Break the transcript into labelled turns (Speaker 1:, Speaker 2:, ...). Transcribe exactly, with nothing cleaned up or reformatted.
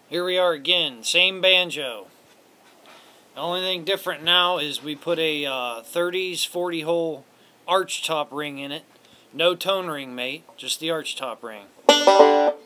Speaker 1: Here we are again, same banjo. The only thing different now is we put a uh, thirties forty hole arch top ring in it. No tone ring, mate, just the arch top ring.